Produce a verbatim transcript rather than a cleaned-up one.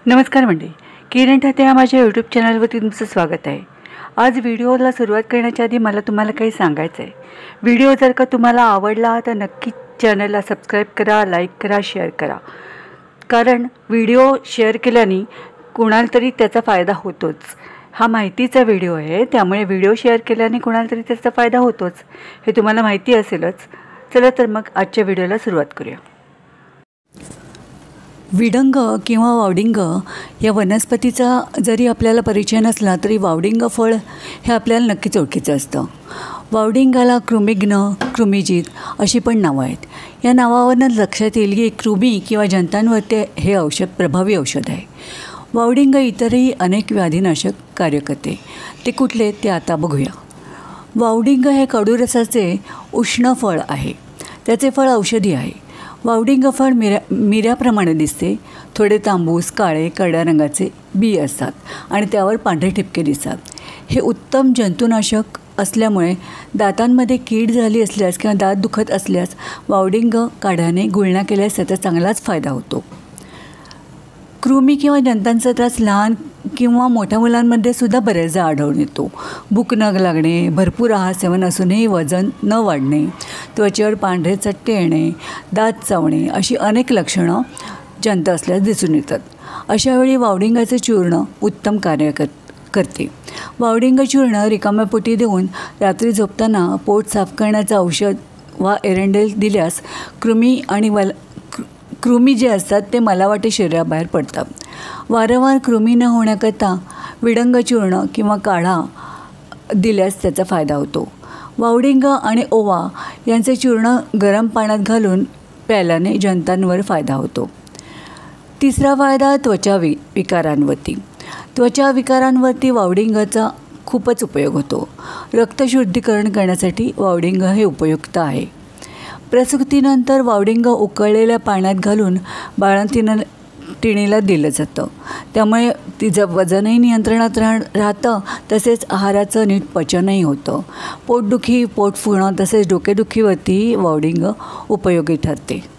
नमस्कार मंडळी, किरण ठाते या माझ्या यूट्यूब चॅनलवरती तुमचं स्वागत आहे। आज व्हिडिओला सुरुवात करण्याच्या आधी मला तुम्हाला काही सांगायचं आहे। व्हिडिओ जर का तुम्हाला आवडला तर नक्की चॅनलला सबस्क्राईब करा, लाईक करा, शेअर करा। कारण व्हिडिओ शेअर केल्याने कोणाला तरी त्याचा फायदा होतोच। हा माहितीचा व्हिडिओ आहे, त्यामुळे व्हिडिओ शेअर केल्याने कोणाला तरी त्याचा फायदा होतोच, हे तुम्हाला माहिती असेलच। चला तर मग आजच्या व्हिडिओला सुरुवात करूया। विडंग किंवा वावडिंग या वनस्पतीचा जरी आपल्याला परिचय नसला तरी वावडिंग फळ हे आपल्याला नक्कीच ओळखीचं असतं। वावडिंगाला कृमिघ्न, कृमिजीत अशी पण नावं आहेत। या नावावरून लक्षात येईल की कृमी किंवा जंतांवरती हे औषध प्रभावी औषध आहे। वावडिंग इतरही अनेक व्याधीनाशक कार्य करते। ते कुठले ते आता बघूया। वावडिंग हे कडूरसाचे उष्ण फळ आहे। त्याचे फळ औषधी आहे। वावडिंग फळ मिऱ्या मिऱ्याप्रमाणे दिसते। थोडे तांबूस काळे करड्या रंगाचे बी असतात आणि त्यावर पांढरे ठिपके दिसतात। हे उत्तम जंतुनाशक असल्यामुळे दातांमध्ये कीड झाली असल्यास किंवा दात दुखत असल्यास वावडिंग काढ्याने गुळण्या केल्यास त्याचा चांगलाच फायदा होतो। कृमी किंवा जंतांचा त्रास लहान किंवा मोठ्या मुलांमध्ये सुद्धा बरेचदा आढळून येतो। भूक न लागणे, भरपूर आहार सेवन असूनही वजन न वाढणे, त्वचेवर पांढरे चट्टे येणे, दात चावणे अशी अनेक लक्षणं जंत असल्यास दिसून येतात। अशावेळी वावडिंगाचे चूर्ण उत्तम कार्य कर करते। वावडिंग चूर्ण रिकाम्या पोटी देऊन रात्री झोपताना पोट साफ करण्याचं औषध वा एरंडेल दिल्यास कृमी आणि वल कृमी जे असतात ते मला वाटे शरीराबाहेर पडतात। वारंवार कृमी न होण्याकरता विडंग चूर्ण किंवा काढा दिल्यास त्याचा फायदा होतो। वावडिंग आणि ओवा यांचे चूर्ण गरम पाण्यात घालून प्यायल्याने जंतांवर फायदा होतो। तिसरा फायदा त्वचा वि विकारांवरती त्वचा विकारांवरती वावडिंगाचा खूपच उपयोग होतो। रक्तशुद्धीकरण करण्यासाठी वावडिंग हे उपयुक्त आहे। प्रसूतीनंतर वावडिंग उकळलेल्या पाण्यात घालून बाळंतीनं टिणीला दिलं जातं। त्यामुळे तिचं वजनही नियंत्रणात राह राहतं तसेच आहाराचं नीट पचनही होतं। पोटदुखी, पोट फुगणं तसेच डोकेदुखीवरतीही वावडिंग उपयोगी ठरते।